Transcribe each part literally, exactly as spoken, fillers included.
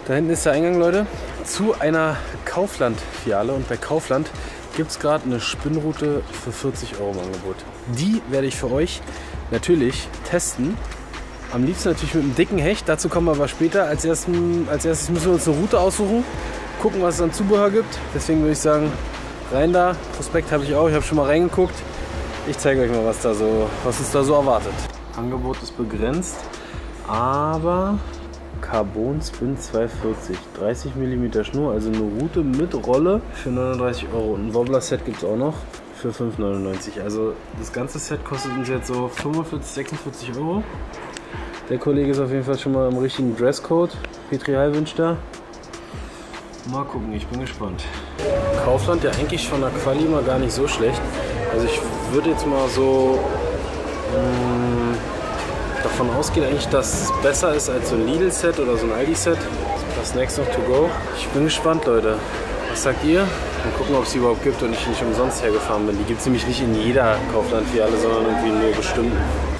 Da hinten ist der Eingang, Leute, zu einer Kaufland-Filiale. Und bei Kaufland gibt es gerade eine Spinnrute für vierzig Euro im Angebot. Die werde ich für euch natürlich testen. Am liebsten natürlich mit einem dicken Hecht. Dazu kommen wir aber später. Als, ersten, als erstes müssen wir uns eine Route aussuchen. Gucken, was es an Zubehör gibt. Deswegen würde ich sagen, rein da. Prospekt habe ich auch. Ich habe schon mal reingeguckt. Ich zeige euch mal, was, da so, was uns da so erwartet. Angebot ist begrenzt, aber Carbon Spin zweihundertvierzig. dreißig Millimeter Schnur, also eine Route mit Rolle für neununddreißig Euro. Und ein Wobbler-Set gibt es auch noch für fünf neunundneunzig. Also das ganze Set kostet uns jetzt so fünfundvierzig, sechsundvierzig Euro. Der Kollege ist auf jeden Fall schon mal im richtigen Dresscode. Petri Heilwünsch da. Mal gucken, ich bin gespannt. Kaufland ja eigentlich von der Quali mal gar nicht so schlecht. Also ich würde jetzt mal so mh, davon ausgehen, eigentlich, dass es besser ist als so ein Lidl-Set oder so ein Aldi-Set. Das Next noch to go. Ich bin gespannt, Leute. Was sagt ihr? Mal gucken, ob es die überhaupt gibt und ich nicht umsonst hergefahren bin. Die gibt es nämlich nicht in jeder Kaufland-Filiale, sondern irgendwie nur bestimmten.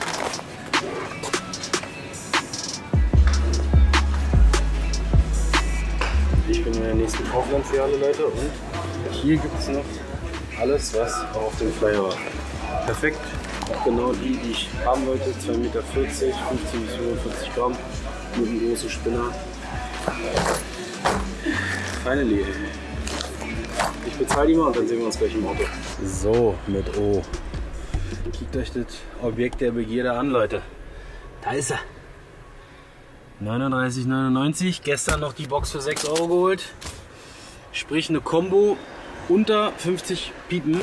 Ich bin in der nächsten Kaufland-Filiale, Leute, und hier gibt es noch alles, was auch auf dem Flyer war. Perfekt. Auch genau die, die ich haben wollte. zwei Meter vierzig, fünfzehn bis fünfundvierzig Gramm. Mit einem großen Spinner. Finally. Ich bezahle die mal und dann sehen wir uns gleich im Auto. So, mit O. Kickt euch das Objekt der Begierde an, Leute. Da ist er. neununddreißig neunundneunzig. Gestern noch die Box für sechs Euro geholt. Sprich eine Combo unter fünfzig Piepen.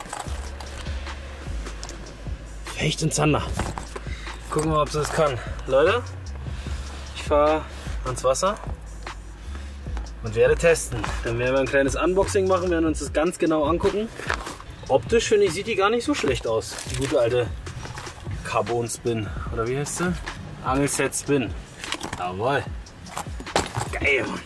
Hecht und Zander. Gucken wir mal, ob sie das kann. Leute, ich fahre ans Wasser und werde testen. Dann werden wir ein kleines Unboxing machen, werden uns das ganz genau angucken. Optisch finde ich, sieht die gar nicht so schlecht aus. Die gute alte Carbon Spin. Oder wie heißt sie? Angelset Spin. Jawohl. Geil, Mann.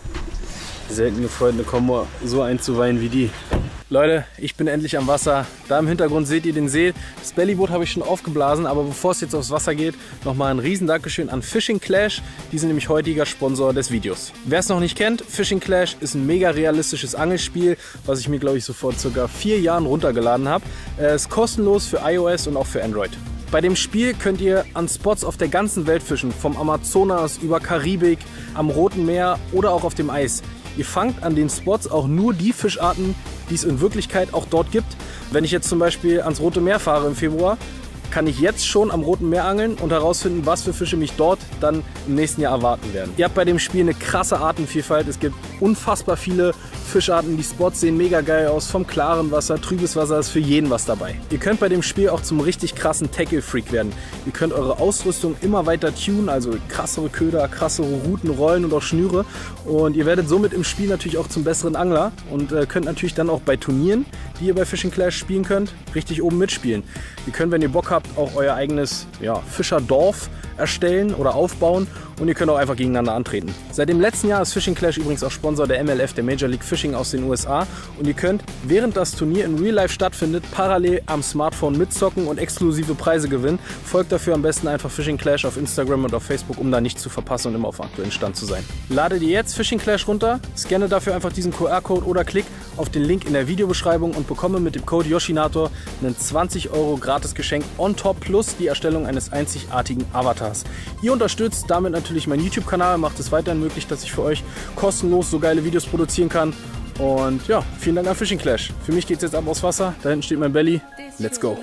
Selten gefreut, eine Kombo so einzuweihen wie die. Leute, ich bin endlich am Wasser. Da im Hintergrund seht ihr den See. Das Bellyboot habe ich schon aufgeblasen, aber bevor es jetzt aufs Wasser geht, nochmal ein riesen Dankeschön an Fishing Clash. Die sind nämlich heutiger Sponsor des Videos. Wer es noch nicht kennt, Fishing Clash ist ein mega realistisches Angelspiel, was ich mir, glaube ich, so vor circa vier Jahren runtergeladen habe. Es ist kostenlos für iOS und auch für Android. Bei dem Spiel könnt ihr an Spots auf der ganzen Welt fischen, vom Amazonas über Karibik, am Roten Meer oder auch auf dem Eis. Ihr fangt an den Spots auch nur die Fischarten, die es in Wirklichkeit auch dort gibt. Wenn ich jetzt zum Beispiel ans Rote Meer fahre im Februar, kann ich jetzt schon am Roten Meer angeln und herausfinden, was für Fische mich dort dann im nächsten Jahr erwarten werden. Ihr habt bei dem Spiel eine krasse Artenvielfalt. Es gibt unfassbar viele Fischarten. Die Spots sehen mega geil aus. Vom klaren Wasser, trübes Wasser ist für jeden was dabei. Ihr könnt bei dem Spiel auch zum richtig krassen Tackle-Freak werden. Ihr könnt eure Ausrüstung immer weiter tunen, also krassere Köder, krassere Routen, Rollen und auch Schnüre. Und ihr werdet somit im Spiel natürlich auch zum besseren Angler und äh, könnt natürlich dann auch bei Turnieren, die ihr bei Fishing Clash spielen könnt, richtig oben mitspielen. Ihr könnt, wenn ihr Bock habt, auch euer eigenes ja, Fischerdorf erstellen oder aufbauen und ihr könnt auch einfach gegeneinander antreten. Seit dem letzten Jahr ist Fishing Clash übrigens auch Sponsor der M L F, der Major League Fishing aus den U S A, und ihr könnt, während das Turnier in Real Life stattfindet, parallel am Smartphone mitzocken und exklusive Preise gewinnen. Folgt dafür am besten einfach Fishing Clash auf Instagram und auf Facebook, um da nichts zu verpassen und immer auf aktuellen Stand zu sein. Ladet ihr jetzt Fishing Clash runter, scanne dafür einfach diesen Q R-Code oder klick auf den Link in der Videobeschreibung und bekomme mit dem Code Yoshinator einen zwanzig Euro Gratis-Geschenk on top plus die Erstellung eines einzigartigen Avatars. Ihr unterstützt damit natürlich meinen YouTube-Kanal, macht es weiterhin möglich, dass ich für euch kostenlos so geile Videos produzieren kann. Und ja, vielen Dank an Fishing Clash. Für mich geht es jetzt ab aufs Wasser. Da hinten steht mein Belly. Let's go!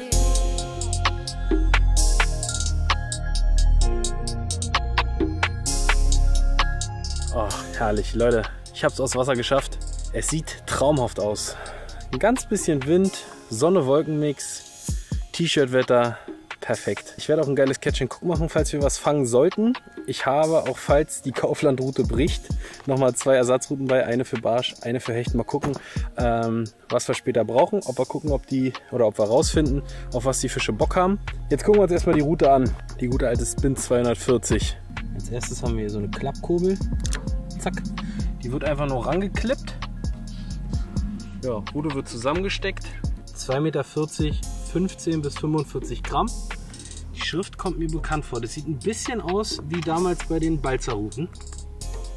Oh, herrlich. Leute, ich habe es aufs Wasser geschafft. Es sieht traumhaft aus. Ein ganz bisschen Wind, Sonne-Wolken-Mix, T-Shirt-Wetter. Perfekt. Ich werde auch ein geiles Catch-and-Cook machen, falls wir was fangen sollten. Ich habe auch, falls die Kaufland-Route bricht, nochmal zwei Ersatzrouten bei. Eine für Barsch, eine für Hecht. Mal gucken, ähm, was wir später brauchen. Ob wir gucken, ob die, oder ob wir rausfinden, auf was die Fische Bock haben. Jetzt gucken wir uns erstmal die Route an. Die gute alte Spin zweihundertvierzig. Als erstes haben wir hier so eine Klappkurbel. Zack. Die wird einfach nur rangeklippt. Ja, Rute wird zusammengesteckt. zwei Meter vierzig, fünfzehn bis fünfundvierzig Gramm. Die Schrift kommt mir bekannt vor. Das sieht ein bisschen aus wie damals bei den Balzerruten.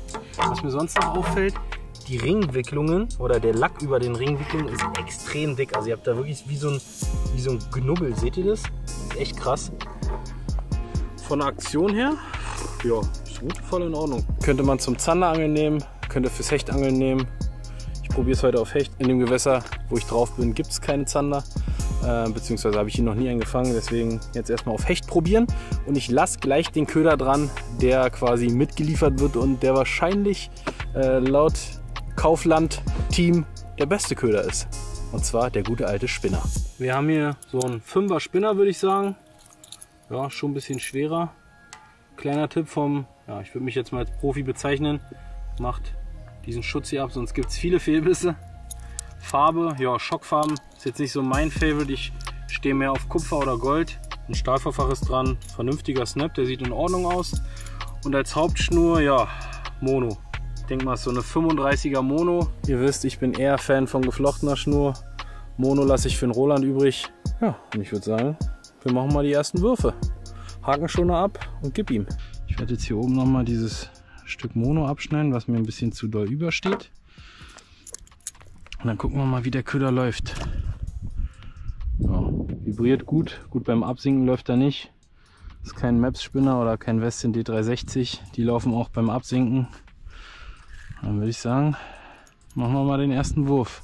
Was mir sonst noch auffällt, die Ringwicklungen oder der Lack über den Ringwicklungen ist extrem dick. Also ihr habt da wirklich wie so ein, wie so ein Knubbel. Seht ihr das? Ist echt krass. Von der Aktion her, ja, ist gut, voll in Ordnung. Könnte man zum Zanderangeln nehmen, könnte fürs Hechtangeln nehmen. Ich probiere es heute auf Hecht. In dem Gewässer, wo ich drauf bin, gibt es keine Zander. Äh, beziehungsweise habe ich ihn noch nie eingefangen. Deswegen jetzt erstmal auf Hecht probieren. Und ich lasse gleich den Köder dran, der quasi mitgeliefert wird und der wahrscheinlich äh, laut Kaufland-Team der beste Köder ist. Und zwar der gute alte Spinner. Wir haben hier so einen Fünfer Spinner, würde ich sagen. Ja, schon ein bisschen schwerer. Kleiner Tipp vom, ja, ich würde mich jetzt mal als Profi bezeichnen. Macht diesen Schutz hier ab, sonst gibt es viele Fehlbisse. Farbe, ja, Schockfarben ist jetzt nicht so mein Favorite. Ich stehe mehr auf Kupfer oder Gold. Ein Stahlverfach ist dran. Vernünftiger Snap, der sieht in Ordnung aus. Und als Hauptschnur, ja, Mono. Ich denke mal, so eine fünfunddreißiger Mono. Ihr wisst, ich bin eher Fan von geflochtener Schnur. Mono lasse ich für den Roland übrig. Ja, und ich würde sagen, wir machen mal die ersten Würfe. Hakenschoner ab und gib ihm. Ich werde jetzt hier oben nochmal dieses Stück Mono abschneiden, was mir ein bisschen zu doll übersteht. Und dann gucken wir mal, wie der Köder läuft. Ja, vibriert gut. Gut, beim Absinken läuft er nicht. Das ist kein Maps-Spinner oder kein Westin D dreihundertsechzig. Die laufen auch beim Absinken. Dann würde ich sagen, machen wir mal den ersten Wurf.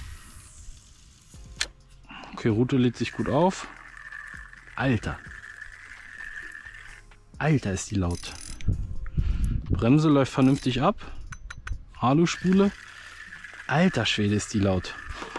Okay, Rute lädt sich gut auf. Alter. Alter, ist die laut. Bremse läuft vernünftig ab. Aluspule. Alter Schwede, ist die laut.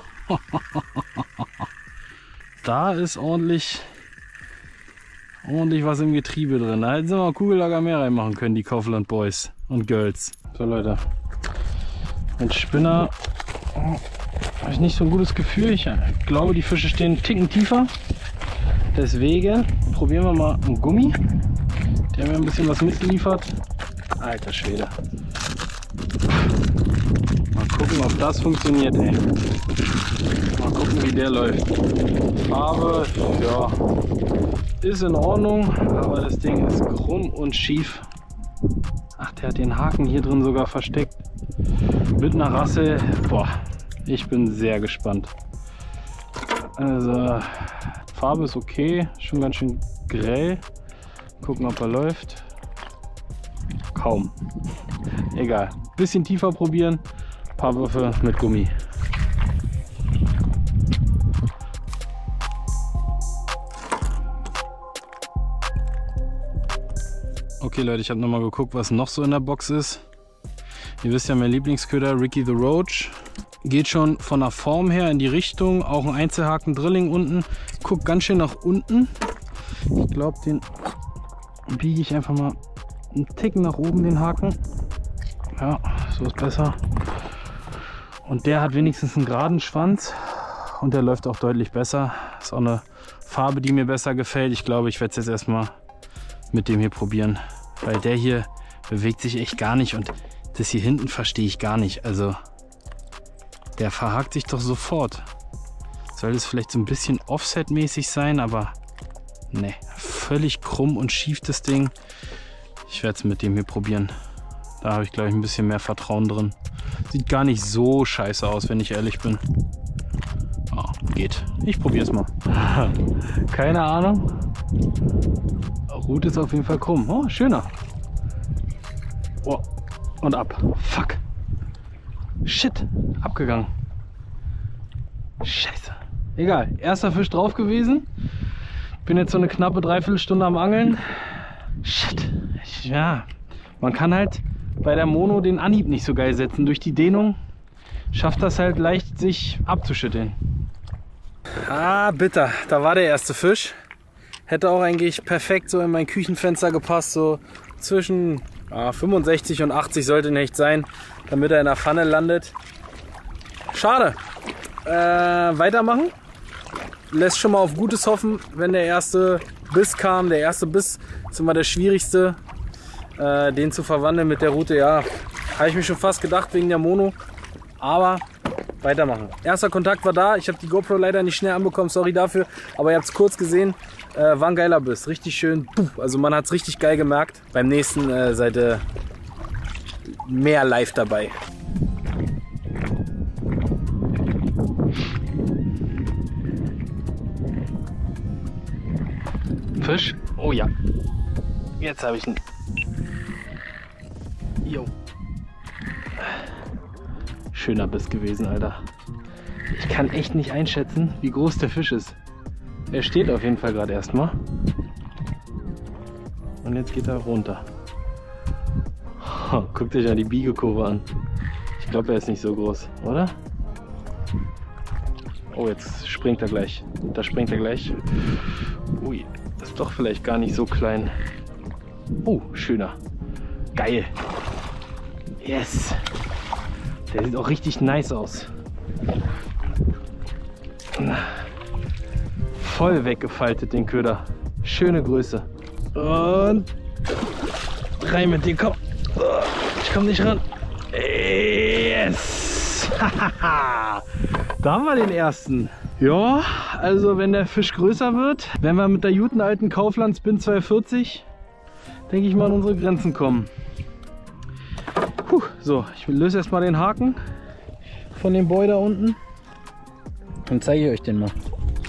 Da ist ordentlich, ordentlich was im Getriebe drin. Da hätten sie mal Kugellager mehr reinmachen können, die Kaufland Boys und Girls. So Leute, mit Spinner habe ich nicht so ein gutes Gefühl. Ich glaube, die Fische stehen einen Ticken tiefer. Deswegen probieren wir mal einen Gummi. Die haben mir ein bisschen was mitgeliefert. Alter Schwede. Mal gucken, ob das funktioniert, ey. Mal gucken, wie der läuft. Farbe, ja, ist in Ordnung, aber das Ding ist krumm und schief. Ach, der hat den Haken hier drin sogar versteckt. Mit einer Rasse. Boah, ich bin sehr gespannt. Also, Farbe ist okay, schon ganz schön grell. Gucken, ob er läuft. Kaum. Egal. Bisschen tiefer probieren. Ein paar Würfe mit Gummi. Okay Leute, ich habe nochmal geguckt, was noch so in der Box ist. Ihr wisst ja, mein Lieblingsköder, Ricky the Roach. Geht schon von der Form her in die Richtung. Auch ein Einzelhaken-Drilling unten. Guckt ganz schön nach unten. Ich glaube, den biege ich einfach mal einen Ticken nach oben, den Haken. Ja, so ist besser. Und der hat wenigstens einen geraden Schwanz. Und der läuft auch deutlich besser. Ist auch eine Farbe, die mir besser gefällt. Ich glaube, ich werde es jetzt erstmal mit dem hier probieren. Weil der hier bewegt sich echt gar nicht. Und das hier hinten verstehe ich gar nicht. Also der verhakt sich doch sofort. Soll das vielleicht so ein bisschen Offset-mäßig sein, aber ne, völlig krumm und schief das Ding. Ich werde es mit dem hier probieren. Da habe ich, glaube ich, ein bisschen mehr Vertrauen drin. Sieht gar nicht so scheiße aus, wenn ich ehrlich bin. Oh, geht. Ich probiere es mal. Keine Ahnung. Rute ist auf jeden Fall krumm. Oh, schöner. Oh, und ab. Fuck. Shit. Abgegangen. Scheiße. Egal. Erster Fisch drauf gewesen. Bin jetzt so eine knappe Dreiviertelstunde am Angeln. Shit. Ja. Man kann halt bei der Mono den Anhieb nicht so geil setzen. Durch die Dehnung schafft das halt leicht, sich abzuschütteln. Ah, bitter. Da war der erste Fisch. Hätte auch eigentlich perfekt so in mein Küchenfenster gepasst. So zwischen ah, fünfundsechzig und achtzig sollte ein Hecht sein, damit er in der Pfanne landet. Schade. Äh, weitermachen. Lässt schon mal auf Gutes hoffen, wenn der erste Biss kam. Der erste Biss ist immer der schwierigste. Äh, den zu verwandeln mit der Rute, ja, habe ich mir schon fast gedacht wegen der Mono. Aber weitermachen. Erster Kontakt war da. Ich habe die GoPro leider nicht schnell anbekommen, sorry dafür. Aber ihr habt es kurz gesehen. Äh, war ein geiler Biss. Richtig schön. Also man hat es richtig geil gemerkt. Beim nächsten äh, seid ihr mehr live dabei. Fisch? Oh ja. Jetzt habe ich ihn. Jo. Schöner Biss gewesen, Alter. Ich kann echt nicht einschätzen, wie groß der Fisch ist. Er steht auf jeden Fall gerade erstmal. Und jetzt geht er runter. Oh, guckt euch ja die Biegekurve an. Ich glaube, er ist nicht so groß, oder? Oh, jetzt springt er gleich. Da springt er gleich. Ui, ist doch vielleicht gar nicht so klein. Oh, schöner. Geil. Yes. Der sieht auch richtig nice aus. Voll weggefaltet den Köder. Schöne Größe. Und rein mit dem Kopf. Ich komme nicht ran. Yes. Da haben wir den ersten. Ja, also wenn der Fisch größer wird, wenn wir mit der guten alten Kaufland Spin zweihundertvierzig, denke ich mal, an unsere Grenzen kommen. Puh, so, ich löse erstmal den Haken von dem Boy da unten. Dann zeige ich euch den mal.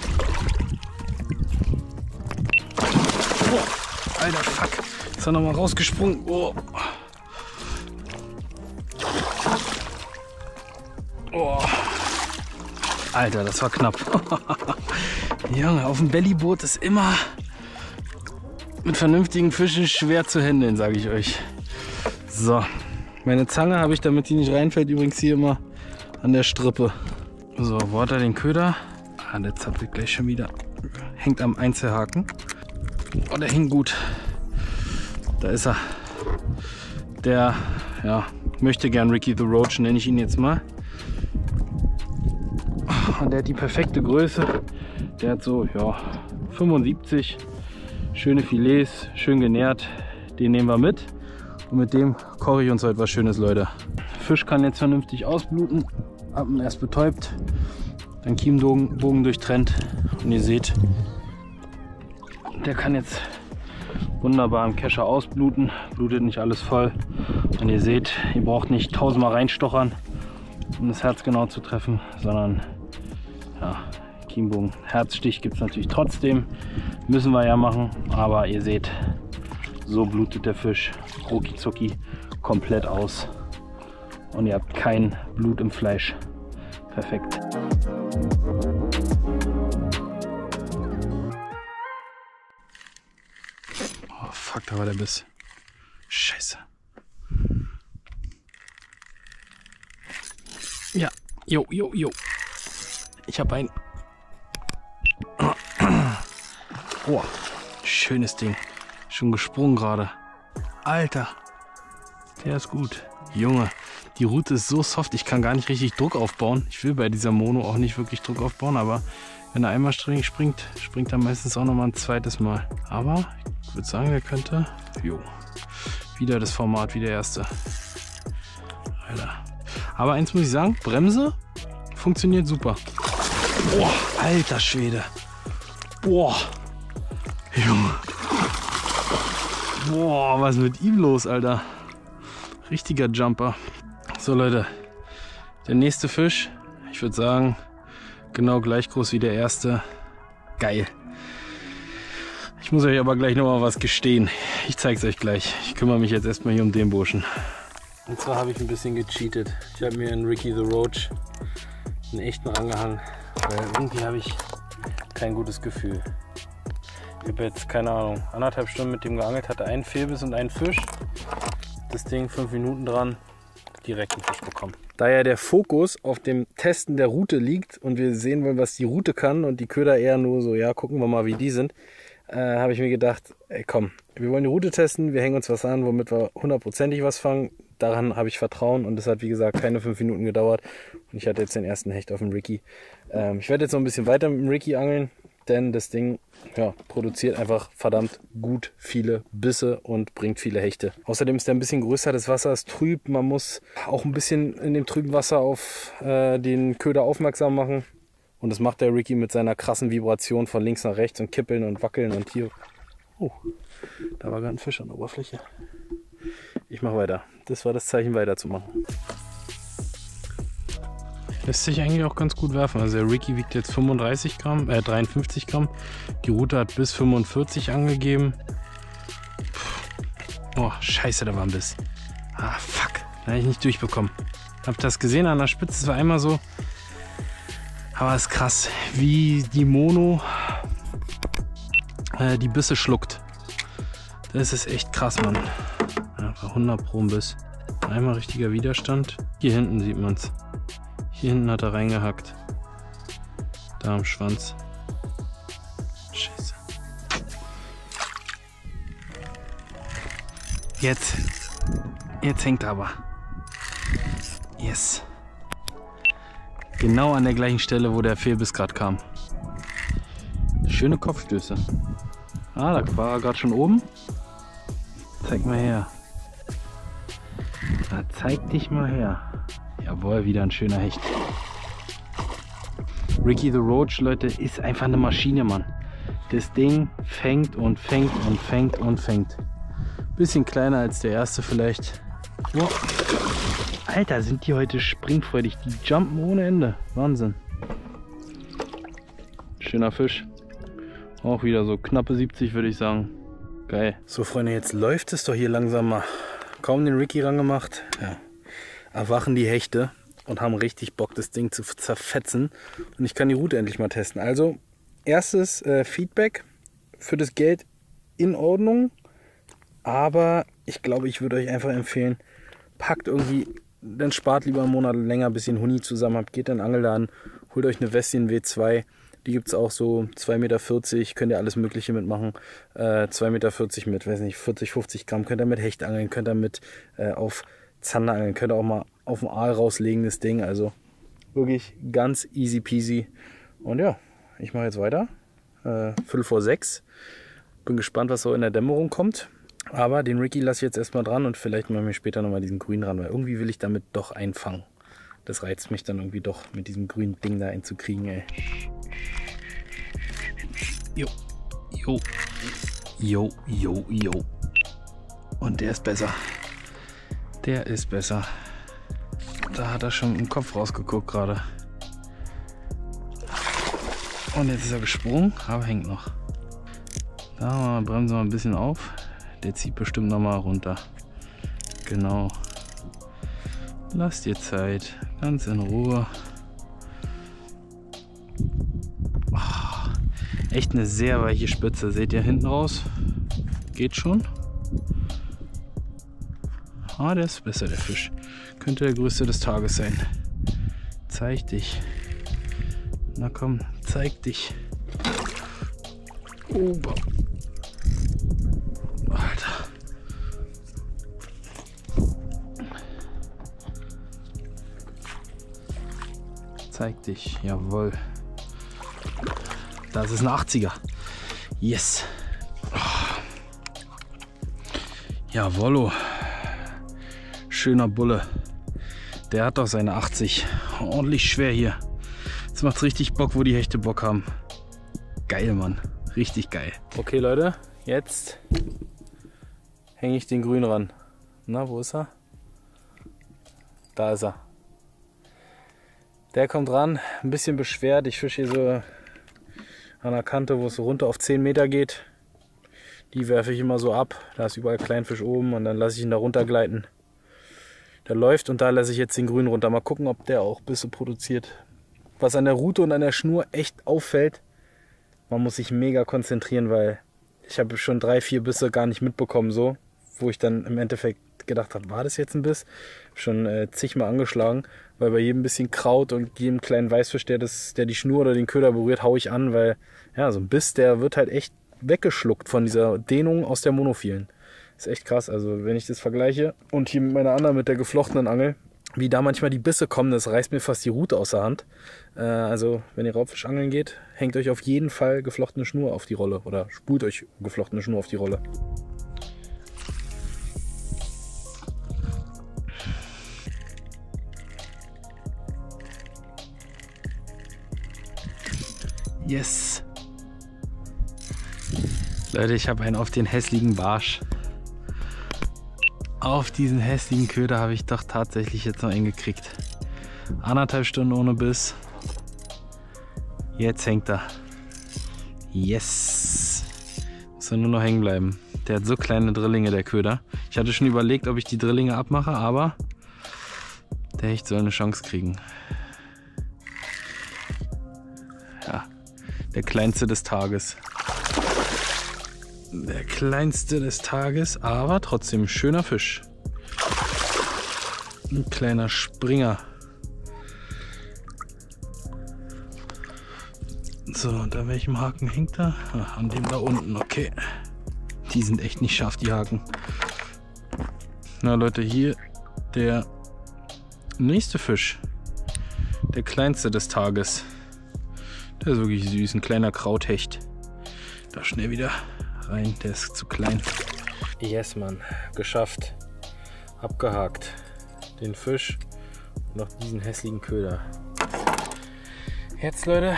Oh, Alter, fuck. Ist er nochmal rausgesprungen. Oh. Oh. Alter, das war knapp. Junge, auf dem Bellyboot ist immer mit vernünftigen Fischen schwer zu handeln, sage ich euch. So, meine Zange habe ich, damit die nicht reinfällt, übrigens hier immer an der Strippe. So, wo hat er den Köder? Ah, der zappelt gleich schon wieder. Hängt am Einzelhaken. Oh, der hing gut. Da ist er. Der, ja, möchte gern Ricky the Roach, nenne ich ihn jetzt mal. Und der hat die perfekte Größe. Der hat so, ja, fünfundsiebzig. Schöne Filets, schön genährt. Den nehmen wir mit. Und mit dem koche ich uns heute was Schönes, Leute. Fisch kann jetzt vernünftig ausbluten. Hab ihn erst betäubt, dann Kiembogen durchtrennt. Und ihr seht, der kann jetzt wunderbar im Kescher ausbluten. Blutet nicht alles voll. Und ihr seht, ihr braucht nicht tausendmal reinstochern, um das Herz genau zu treffen, sondern ja, Kiembogen, Herzstich gibt es natürlich trotzdem. Müssen wir ja machen, aber ihr seht, so blutet der Fisch rucki zucki komplett aus. Und ihr habt kein Blut im Fleisch. Perfekt. Oh fuck, da war der Biss. Scheiße. Ja, jo, jo, jo. Ich habe ein... Oh, schönes Ding. Schon gesprungen gerade. Alter, der ist gut. Junge, die Rute ist so soft, ich kann gar nicht richtig Druck aufbauen. Ich will bei dieser Mono auch nicht wirklich Druck aufbauen, aber wenn er einmal springt, springt er meistens auch noch mal ein zweites Mal. Aber ich würde sagen, der könnte, jo, wieder das Format wie der erste. Alter. Aber eins muss ich sagen, Bremse funktioniert super. Boah, alter Schwede. Boah, Junge. Boah, was ist mit ihm los, Alter? Richtiger Jumper. So Leute, der nächste Fisch, ich würde sagen, genau gleich groß wie der erste. Geil. Ich muss euch aber gleich noch mal was gestehen. Ich zeige es euch gleich. Ich kümmere mich jetzt erstmal hier um den Burschen. Und zwar habe ich ein bisschen gecheatet. Ich habe mir einen Ricky the Roach einen echten angehangen, weil irgendwie habe ich kein gutes Gefühl. Ich habe jetzt, keine Ahnung, anderthalb Stunden mit dem geangelt, hatte einen Fehlbiss und einen Fisch. Das Ding fünf Minuten dran, direkt einen Fisch bekommen. Da ja der Fokus auf dem Testen der Rute liegt und wir sehen wollen, was die Rute kann und die Köder eher nur so, ja, gucken wir mal, wie die sind, äh, habe ich mir gedacht, ey komm, wir wollen die Rute testen, wir hängen uns was an, womit wir hundertprozentig was fangen. Daran habe ich Vertrauen und es hat, wie gesagt, keine fünf Minuten gedauert und ich hatte jetzt den ersten Hecht auf dem Ricky. Ähm, ich werde jetzt noch ein bisschen weiter mit dem Ricky angeln, denn das Ding, ja, produziert einfach verdammt gut viele Bisse und bringt viele Hechte. Außerdem ist der ein bisschen größer, das Wasser ist trüb, man muss auch ein bisschen in dem trüben Wasser auf äh, den Köder aufmerksam machen. Und das macht der Ricky mit seiner krassen Vibration von links nach rechts und kippeln und wackeln und hier. Oh, da war gerade ein Fisch an der Oberfläche. ich mache weiter. Das war das Zeichen, weiterzumachen. Lässt sich eigentlich auch ganz gut werfen. Also der Ricky wiegt jetzt fünfunddreißig Gramm, äh dreiundfünfzig Gramm. Die Rute hat bis fünfundvierzig angegeben. Puh. Oh, scheiße, da war ein Biss. Ah, fuck. Da habe ich nicht durchbekommen. Hab das gesehen an der Spitze, es war einmal so. Aber es ist krass, wie die Mono äh, die Bisse schluckt. Das ist echt krass, Mann. Ja, hundert pro Biss. Einmal richtiger Widerstand. Hier hinten sieht man es. Hier hinten hat er reingehackt. Da am Schwanz. Scheiße. Jetzt. Jetzt hängt er aber. Yes. Genau an der gleichen Stelle, wo der Fehlbiss gerade kam. Schöne Kopfstöße. Ah, da war er gerade schon oben. Zeig mal her. Na, zeig dich mal her. Jawohl, wieder ein schöner Hecht. Ricky the Roach, Leute, ist einfach eine Maschine, Mann. Das Ding fängt und fängt und fängt und fängt. Bisschen kleiner als der erste vielleicht. Oh. Alter, sind die heute springfreudig. Die jumpen ohne Ende. Wahnsinn. Schöner Fisch. Auch wieder so knappe siebzig, würde ich sagen. Geil. So, Freunde, jetzt läuft es doch hier langsam mal. Kaum den Ricky rangemacht. Ja. Erwachen die Hechte und haben richtig Bock, das Ding zu zerfetzen. Und ich kann die Route endlich mal testen. Also, erstes äh, Feedback für das Geld in Ordnung. Aber ich glaube, ich würde euch einfach empfehlen, packt irgendwie, dann spart lieber einen Monat länger, bis ihr einen Huni zusammen habt. Geht in den Angelladen, holt euch eine Westin W zwei. Die gibt es auch so zwei Meter vierzig, könnt ihr alles Mögliche mitmachen. Äh, zwei Meter vierzig mit, weiß nicht, vierzig, fünfzig Gramm. Könnt ihr mit Hecht angeln, könnt ihr mit äh, auf Zander angeln, könnt ihr auch mal auf den Aal rauslegen, das Ding. Also wirklich ganz easy peasy. Und ja, ich mache jetzt weiter. Äh, Viertel vor sechs. Bin gespannt, was so in der Dämmerung kommt. Aber den Ricky lasse ich jetzt erstmal dran und vielleicht machen wir später nochmal diesen Grün ran, weil irgendwie will ich damit doch einfangen. Das reizt mich dann irgendwie doch, mit diesem grünen Ding da einzukriegen, ey. Jo, jo, jo, jo, jo. Und der ist besser. Der ist besser. Da hat er schon im Kopf rausgeguckt gerade. Und jetzt ist er gesprungen, aber hängt noch. Da bremsen wir ein bisschen auf. Der zieht bestimmt noch mal runter. Genau. Lass dir Zeit. Ganz in Ruhe. Oh, echt eine sehr weiche Spitze. Seht ihr hinten raus? Geht schon. Ah, der ist besser, der Fisch. Könnte der größte des Tages sein. Zeig dich. Na komm, zeig dich. Ober. Alter. Zeig dich, jawohl. Das ist ein achtziger. Yes. Oh. Jawollo. Schöner Bulle. Der hat doch seine achtzig. Ordentlich schwer hier. Jetzt macht's richtig Bock, wo die Hechte Bock haben. Geil, Mann. Richtig geil. Okay, Leute. Jetzt hänge ich den Grün ran. Na, wo ist er? Da ist er. Der kommt ran, ein bisschen beschwert. Ich fische hier so an der Kante, wo es so runter auf zehn Meter geht. Die werfe ich immer so ab. Da ist überall Kleinfisch oben und dann lasse ich ihn da runter gleiten. Der läuft und da lasse ich jetzt den Grün runter. Mal gucken, ob der auch Bisse produziert. Was an der Rute und an der Schnur echt auffällt, man muss sich mega konzentrieren, weil ich habe schon drei, vier Bisse gar nicht mitbekommen, so, wo ich dann im Endeffekt gedacht habe, war das jetzt ein Biss? Schon äh, zigmal angeschlagen, weil bei jedem bisschen Kraut und jedem kleinen Weißfisch, der, das, der die Schnur oder den Köder berührt, haue ich an, weil ja, so ein Biss, der wird halt echt weggeschluckt von dieser Dehnung aus der Monophilen. Ist echt krass, also wenn ich das vergleiche und hier mit meiner anderen, mit der geflochtenen Angel, wie da manchmal die Bisse kommen, das reißt mir fast die Rute aus der Hand. Äh, also wenn ihr Raubfisch angeln geht, hängt euch auf jeden Fall geflochtene Schnur auf die Rolle oder spult euch geflochtene Schnur auf die Rolle. Yes! Leute, ich habe einen auf den hässlichen Barsch. auf diesen hässlichen Köder habe ich doch tatsächlich jetzt noch hingekriegt. Anderthalb Stunden ohne Biss. Jetzt hängt er. Yes! Muss er nur noch hängen bleiben. Der hat so kleine Drillinge, der Köder. Ich hatte schon überlegt, ob ich die Drillinge abmache, aber der Hecht soll eine Chance kriegen. Ja, der kleinste des Tages. Der kleinste des Tages, aber trotzdem ein schöner Fisch. Ein kleiner Springer. So, und an welchem Haken hängt er? Ach, an dem da unten, okay. Die sind echt nicht scharf, die Haken. Na Leute, hier der nächste Fisch. Der kleinste des Tages. Der ist wirklich süß, ein kleiner Krauthecht. Da schnell wieder rein, der ist zu klein. Yes, Mann, geschafft. Abgehakt. Den Fisch und noch diesen hässlichen Köder. Jetzt, Leute,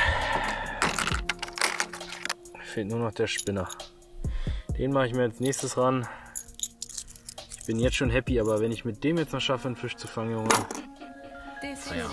fehlt nur noch der Spinner. Den mache ich mir als nächstes ran. Ich bin jetzt schon happy, aber wenn ich mit dem jetzt noch schaffe, einen Fisch zu fangen, Junge. Naja.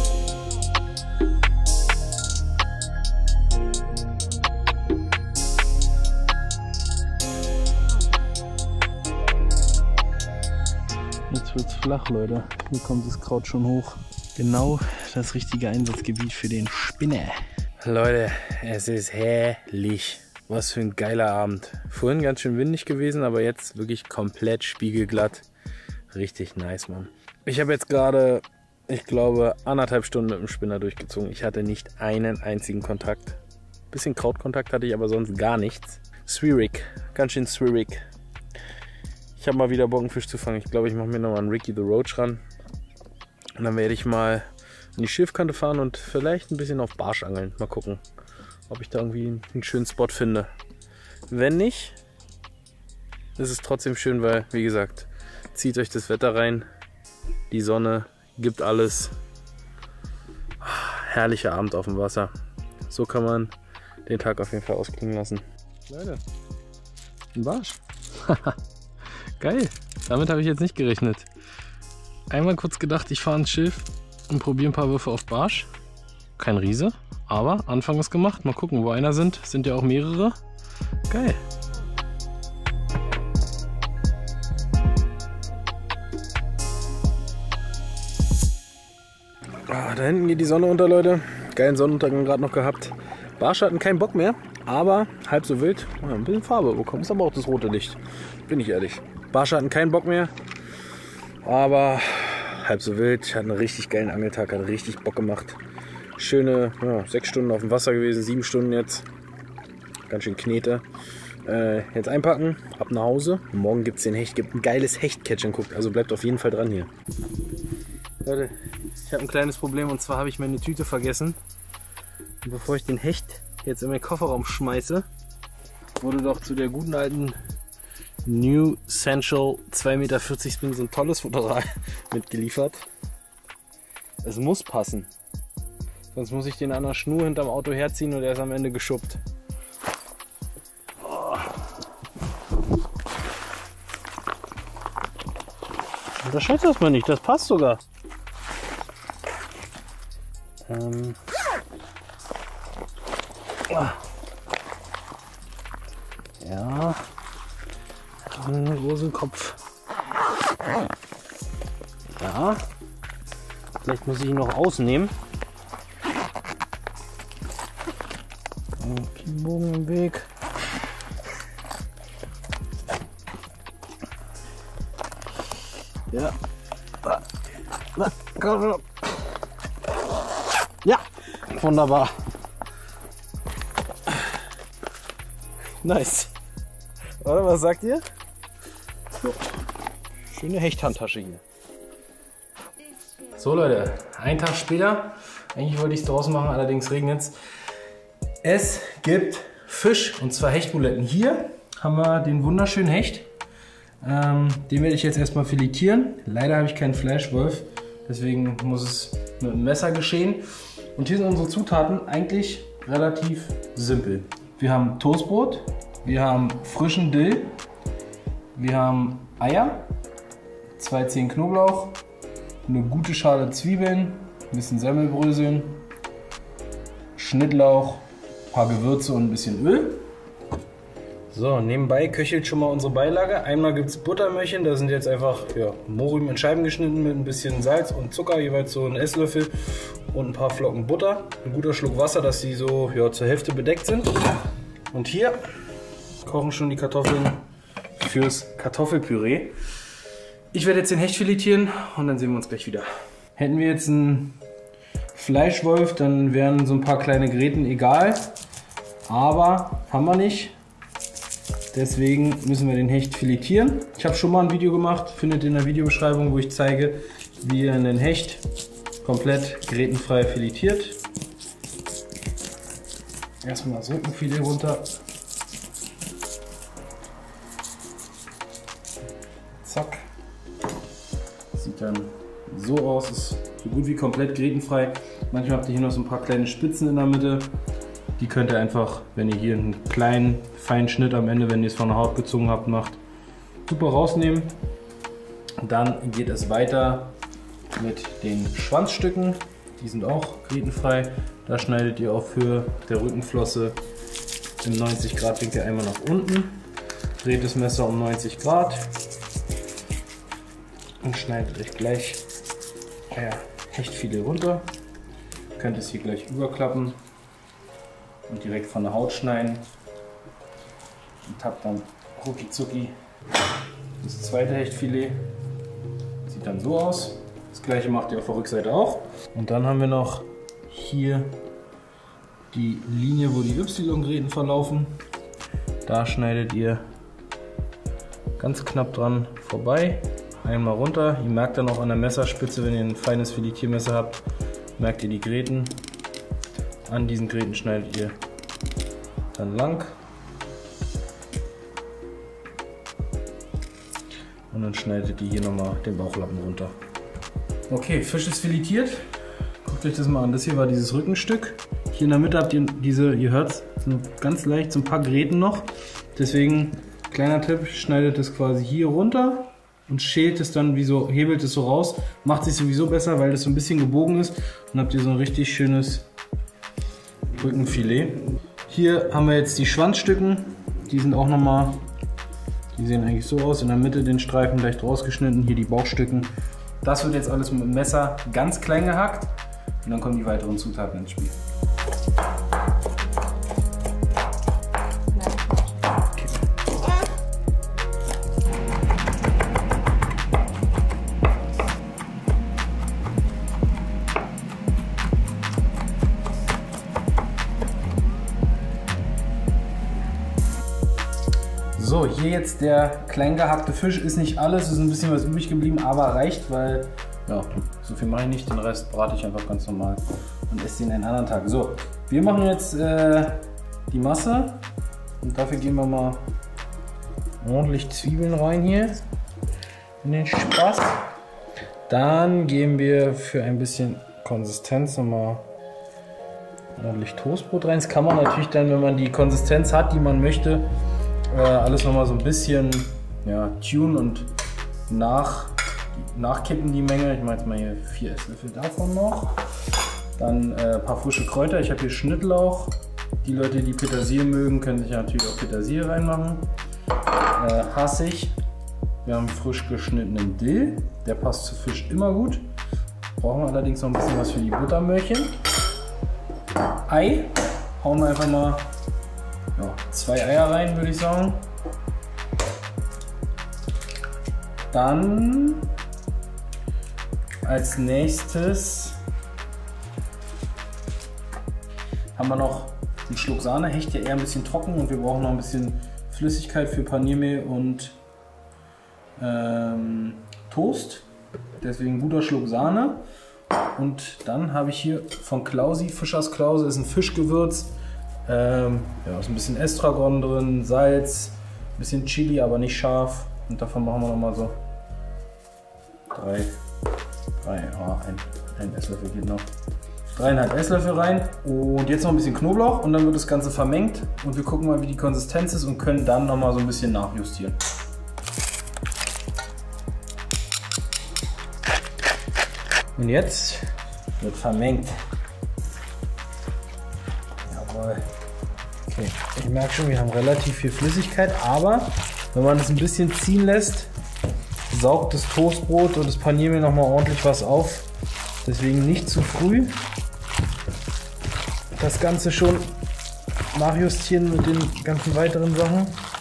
Jetzt wird's flach, Leute. Hier kommt das Kraut schon hoch. Genau das richtige Einsatzgebiet für den Spinner. Leute, es ist herrlich. Was für ein geiler Abend. Vorhin ganz schön windig gewesen, aber jetzt wirklich komplett spiegelglatt. Richtig nice, Mann. Ich habe jetzt gerade, ich glaube, anderthalb Stunden mit dem Spinner durchgezogen. Ich hatte nicht einen einzigen Kontakt. Bisschen Krautkontakt hatte ich, aber sonst gar nichts. Schwierig, ganz schön schwierig. Ich habe mal wieder Bock, einen Fisch zu fangen. Ich glaube, ich mache mir nochmal einen Ricky the Roach ran. Und dann werde ich mal an die Schilfkante fahren und vielleicht ein bisschen auf Barsch angeln. Mal gucken, ob ich da irgendwie einen schönen Spot finde. Wenn nicht, ist es trotzdem schön, weil, wie gesagt, zieht euch das Wetter rein. Die Sonne gibt alles. Herrlicher Abend auf dem Wasser. So kann man den Tag auf jeden Fall ausklingen lassen. Leute, ein Barsch. Geil, damit habe ich jetzt nicht gerechnet. Einmal kurz gedacht, ich fahre ins Schilf und probiere ein paar Würfe auf Barsch. Kein Riese, aber Anfang ist gemacht. Mal gucken, wo einer sind. Sind ja auch mehrere. Geil. Ah, da hinten geht die Sonne unter, Leute. Geilen Sonnenuntergang gerade noch gehabt. Barsch hatten keinen Bock mehr, aber halb so wild. Ja, ein bisschen Farbe bekommen, ist aber auch das rote Licht. Bin ich ehrlich. Barsch hatten keinen Bock mehr, aber halb so wild. Ich hatte einen richtig geilen Angeltag, hat richtig Bock gemacht. Schöne ja, sechs Stunden auf dem Wasser gewesen, sieben Stunden jetzt. Ganz schön Knete. Äh, jetzt einpacken, ab nach Hause. Morgen gibt es den Hecht, gibt ein geiles Hechtcatchen, guckt. Also bleibt auf jeden Fall dran hier. Leute, ich habe ein kleines Problem und zwar habe ich meine Tüte vergessen. Und bevor ich den Hecht jetzt in meinen Kofferraum schmeiße, wurde doch zu der guten alten New Central zwei Meter vierzig Spin so ein tolles Futteral mitgeliefert. Es muss passen. Sonst muss ich den an der Schnur hinterm Auto herziehen und er ist am Ende geschuppt. Oh. Unterschätzt das mal nicht, das passt sogar. Ähm. Ja. Einen großen Kopf. Ja. Vielleicht muss ich ihn noch ausnehmen. Kienbogen im Weg. Ja. Ja, wunderbar. Nice. Oder was sagt ihr? So. Schöne Hechthandtasche hier. So Leute, einen Tag später. Eigentlich wollte ich es draußen machen, allerdings regnet es. Es gibt Fisch, und zwar Hechtbuletten. Hier haben wir den wunderschönen Hecht. Ähm, den werde ich jetzt erstmal filetieren. Leider habe ich keinen Fleischwolf, deswegen muss es mit dem Messer geschehen. Und hier sind unsere Zutaten eigentlich relativ simpel. Wir haben Toastbrot, wir haben frischen Dill, wir haben Eier zwei Zehen Knoblauch, eine gute Schale Zwiebeln, ein bisschen Semmelbröseln, Schnittlauch, ein paar Gewürze und ein bisschen Öl. So, nebenbei köchelt schon mal unsere Beilage. Einmal gibt es Buttermöhrchen, da sind jetzt einfach ja, Mohrrüben in Scheiben geschnitten mit ein bisschen Salz und Zucker, jeweils so einen Esslöffel und ein paar Flocken Butter. Ein guter Schluck Wasser, dass sie so ja, zur Hälfte bedeckt sind. Und hier kochen schon die Kartoffeln fürs Kartoffelpüree. Ich werde jetzt den Hecht filetieren und dann sehen wir uns gleich wieder. Hätten wir jetzt einen Fleischwolf, dann wären so ein paar kleine Gräten egal. Aber haben wir nicht. Deswegen müssen wir den Hecht filetieren. Ich habe schon mal ein Video gemacht, findet ihr in der Videobeschreibung, wo ich zeige, wie ihr einen Hecht komplett grätenfrei filetiert. Erstmal das Rückenfilet runter. Zack. Sieht dann so aus, ist so gut wie komplett grätenfrei. Manchmal habt ihr hier noch so ein paar kleine Spitzen in der Mitte. Die könnt ihr einfach, wenn ihr hier einen kleinen, feinen Schnitt am Ende, wenn ihr es von der Haut gezogen habt, macht, super rausnehmen. Dann geht es weiter mit den Schwanzstücken. Die sind auch grätenfrei. Da schneidet ihr auf Höhe der Rückenflosse im neunzig Grad Winkel einmal nach unten. Dreht das Messer um neunzig Grad und schneidet euch gleich euer Hechtfilet runter. Ihr könnt es hier gleich überklappen und direkt von der Haut schneiden und habt dann rucki zucki das zweite Hechtfilet. Sieht dann so aus. Das gleiche macht ihr auf der Rückseite auch. Und dann haben wir noch hier die Linie, wo die Y-Gräten verlaufen. Da schneidet ihr ganz knapp dran vorbei. Einmal runter. Ihr merkt dann auch an der Messerspitze, wenn ihr ein feines Filetiermesser habt, merkt ihr die Gräten. An diesen Gräten schneidet ihr dann lang. Und dann schneidet ihr hier nochmal den Bauchlappen runter. Okay, Fisch ist filetiert. Guckt euch das mal an. Das hier war dieses Rückenstück. Hier in der Mitte habt ihr diese, ihr hört es, ganz leicht so ein paar Gräten noch. Deswegen, kleiner Tipp, schneidet es quasi hier runter und schält es dann, wie so, hebelt es so raus. Macht sich sowieso besser, weil das so ein bisschen gebogen ist. Und habt ihr so ein richtig schönes Rückenfilet. Hier haben wir jetzt die Schwanzstücken. Die sind auch nochmal, die sehen eigentlich so aus. In der Mitte den Streifen leicht rausgeschnitten. Hier die Bauchstücken. Das wird jetzt alles mit dem Messer ganz klein gehackt. Und dann kommen die weiteren Zutaten ins Spiel. So, hier jetzt der klein gehackte Fisch, ist nicht alles, ist ein bisschen was übrig geblieben, aber reicht, weil ja, so viel mache ich nicht, den Rest brate ich einfach ganz normal und esse den einen anderen Tag. So, wir machen jetzt äh, die Masse und dafür geben wir mal ordentlich Zwiebeln rein hier in den Spaß. Dann geben wir für ein bisschen Konsistenz nochmal ordentlich Toastbrot rein. Das kann man natürlich dann, wenn man die Konsistenz hat, die man möchte, äh, alles nochmal so ein bisschen ja, tunen und nach, nachkippen die Menge. Ich mache jetzt mal hier vier Esslöffel davon noch. Dann äh, ein paar frische Kräuter. Ich habe hier Schnittlauch. Die Leute, die Petersilie mögen, können sich natürlich auch Petersilie reinmachen. Äh, Hassig. Wir haben frisch geschnittenen Dill. Der passt zu Fisch immer gut. Brauchen wir allerdings noch ein bisschen was für die Buttermöhrchen. Ei. Hauen wir einfach mal ja, zwei Eier rein, würde ich sagen. Dann als nächstes haben wir noch einen Schluck Sahne. Hecht ja eher ein bisschen trocken und wir brauchen noch ein bisschen Flüssigkeit für Paniermehl und ähm, Toast. Deswegen ein guter Schluck Sahne. Und dann habe ich hier von Klausi, Fischers Klause, ist ein Fischgewürz. Ähm, ja, ist ein bisschen Estragon drin, Salz, ein bisschen Chili, aber nicht scharf. Und davon machen wir noch mal so drei, drei, oh, ein, ein Esslöffel geht noch. Dreieinhalb Esslöffel rein und jetzt noch ein bisschen Knoblauch und dann wird das Ganze vermengt und wir gucken mal, wie die Konsistenz ist und können dann noch mal so ein bisschen nachjustieren. Und jetzt wird vermengt. Jawohl. Okay, ich merke schon, wir haben relativ viel Flüssigkeit, aber wenn man es ein bisschen ziehen lässt, saugt das Toastbrot und das Paniermehl noch mal ordentlich was auf. Deswegen nicht zu früh das Ganze schon nachjustieren mit den ganzen weiteren Sachen.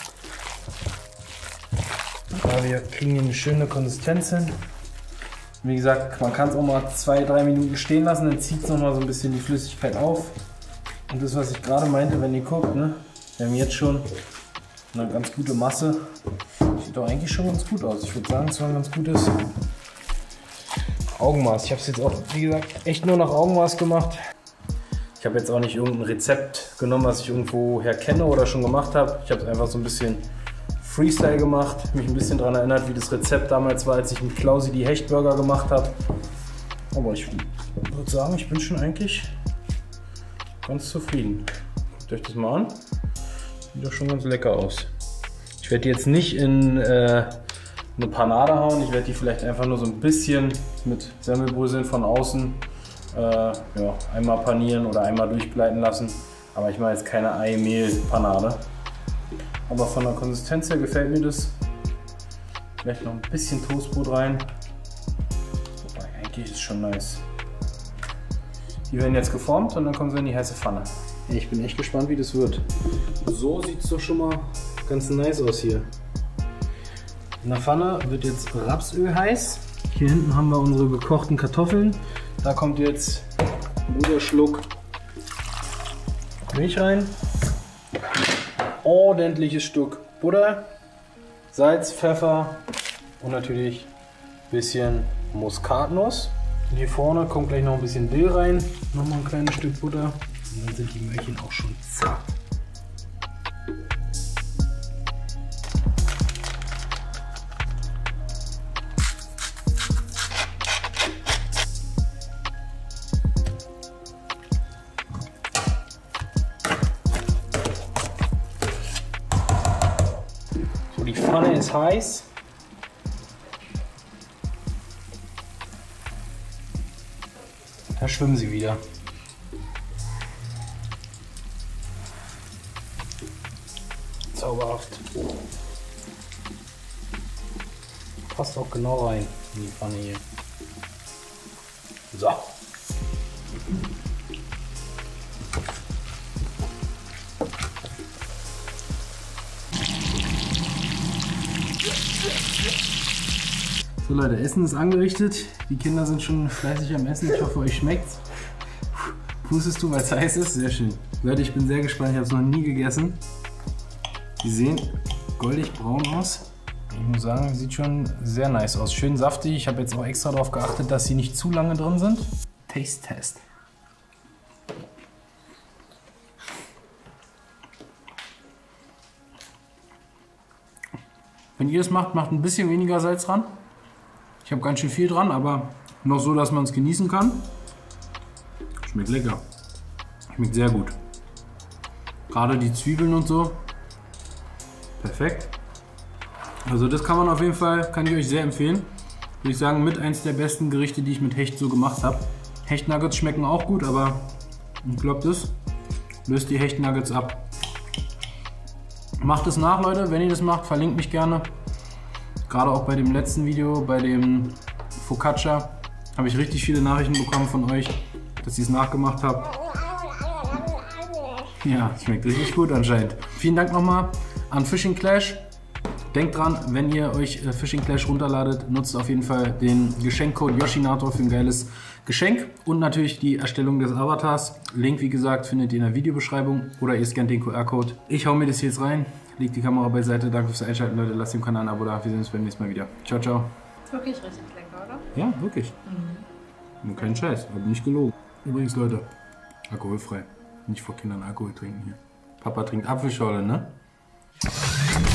Aber wir kriegen hier eine schöne Konsistenz hin. Wie gesagt, man kann es auch mal zwei, drei Minuten stehen lassen, dann zieht es noch mal so ein bisschen die Flüssigkeit auf. Und das, was ich gerade meinte, wenn ihr guckt, ne, wir haben jetzt schon eine ganz gute Masse. Sieht doch eigentlich schon ganz gut aus. Ich würde sagen, es war ein ganz gutes Augenmaß. Ich habe es jetzt auch, wie gesagt, echt nur nach Augenmaß gemacht. Ich habe jetzt auch nicht irgendein Rezept genommen, was ich irgendwo her kenne oder schon gemacht habe. Ich habe es einfach so ein bisschen Freestyle gemacht, mich ein bisschen daran erinnert, wie das Rezept damals war, als ich mit Klausi die Hechtburger gemacht habe. Aber ich würde sagen, ich bin schon eigentlich ganz zufrieden. Guckt euch das mal an. Sieht doch schon ganz lecker aus. Ich werde die jetzt nicht in äh, eine Panade hauen. Ich werde die vielleicht einfach nur so ein bisschen mit Semmelbröseln von außen äh, ja, einmal panieren oder einmal durchgleiten lassen. Aber ich mache jetzt keine Ei-Mehl-Panade. Aber von der Konsistenz her gefällt mir das. Vielleicht noch ein bisschen Toastbrot rein. Wobei, eigentlich ist es schon nice. Die werden jetzt geformt und dann kommen sie in die heiße Pfanne. Ich bin echt gespannt, wie das wird. So sieht es doch schon mal ganz nice aus hier. In der Pfanne wird jetzt Rapsöl heiß. Hier hinten haben wir unsere gekochten Kartoffeln. Da kommt jetzt ein guter Schluck Milch rein. Ordentliches Stück Butter, Salz, Pfeffer und natürlich ein bisschen Muskatnuss. Und hier vorne kommt gleich noch ein bisschen Dill rein, nochmal ein kleines Stück Butter und dann sind die Möhrchen auch schon zart. Die Pfanne ist heiß. Da schwimmen sie wieder. Zauberhaft. Passt auch genau rein in die Pfanne hier. So. So Leute, Essen ist angerichtet. Die Kinder sind schon fleißig am Essen. Ich hoffe, euch schmeckt's. Pustest du, weil es heiß ist? Sehr schön. Leute, ich bin sehr gespannt. Ich habe es noch nie gegessen. Die sehen goldig braun aus. Ich muss sagen, sieht schon sehr nice aus. Schön saftig. Ich habe jetzt auch extra darauf geachtet, dass sie nicht zu lange drin sind. Taste Test. Wenn ihr es macht, macht ein bisschen weniger Salz dran. Ich habe ganz schön viel dran, aber noch so, dass man es genießen kann. Schmeckt lecker. Schmeckt sehr gut. Gerade die Zwiebeln und so. Perfekt. Also das kann man auf jeden Fall, kann ich euch sehr empfehlen. Würde ich sagen, mit eins der besten Gerichte, die ich mit Hecht so gemacht habe. Hechtnuggets schmecken auch gut, aber ich glaube, das löst die Hechtnuggets ab. Macht es nach, Leute, wenn ihr das macht, verlinkt mich gerne. Gerade auch bei dem letzten Video, bei dem Focaccia, habe ich richtig viele Nachrichten bekommen von euch, dass ihr es nachgemacht habt. Ja, schmeckt richtig gut anscheinend. Vielen Dank nochmal an Fishing Clash. Denkt dran, wenn ihr euch Fishing Clash runterladet, nutzt auf jeden Fall den Geschenkcode Yoshinator für ein geiles Geschenk und natürlich die Erstellung des Avatars. Link, wie gesagt, findet ihr in der Videobeschreibung oder ihr scannt den Q R-Code. Ich hau mir das jetzt rein, leg die Kamera beiseite. Danke fürs Einschalten, Leute. Lasst dem Kanal ein Abo da. Wir sehen uns beim nächsten Mal wieder. Ciao, ciao. Ist wirklich richtig lecker, oder? Ja, wirklich. Mhm. Und kein Scheiß, aber nicht gelogen. Übrigens, Leute, alkoholfrei. Nicht vor Kindern Alkohol trinken hier. Papa trinkt Apfelschorle, ne?